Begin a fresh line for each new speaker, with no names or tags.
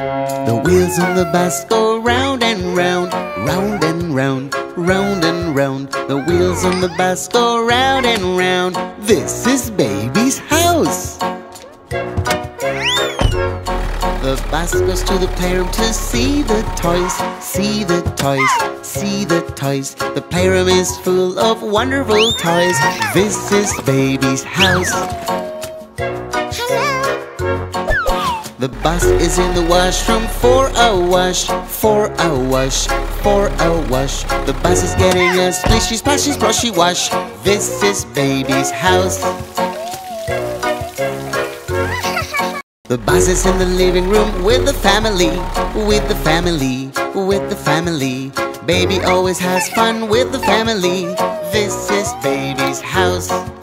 The wheels on the bus go round and round, round and round, round and round. The wheels on the bus go round and round. This is baby's house. The bus goes to the playroom to see the toys, see the toys, see the toys. The playroom is full of wonderful toys. This is baby's house. The bus is in the washroom for a wash, for a wash, for a wash. The bus is getting a splishy, splashy, splashy wash. This is baby's house. The bus is in the living room with the family, with the family, with the family. Baby always has fun with the family. This is baby's house.